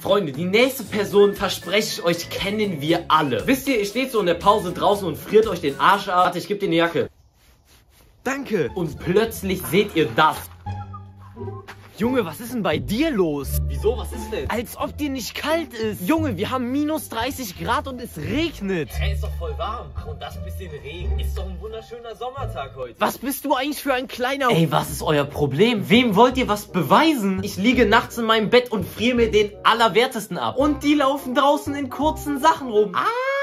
Freunde, die nächste Person, verspreche ich euch, kennen wir alle. Wisst ihr, ihr steht so in der Pause draußen und friert euch den Arsch ab. Warte, ich gebe dir eine Jacke. Danke. Und plötzlich seht ihr das. Junge, was ist denn bei dir los? Wieso? Was ist denn? Als ob dir nicht kalt ist. Junge, wir haben minus 30 Grad und es regnet. Hey, ist doch voll warm. Und das bisschen Regen. Ist doch ein wunderschöner Sommertag heute. Was bist du eigentlich für ein kleiner... Ey, was ist euer Problem? Wem wollt ihr was beweisen? Ich liege nachts in meinem Bett und friere mir den Allerwertesten ab. Und die laufen draußen in kurzen Sachen rum. Ah!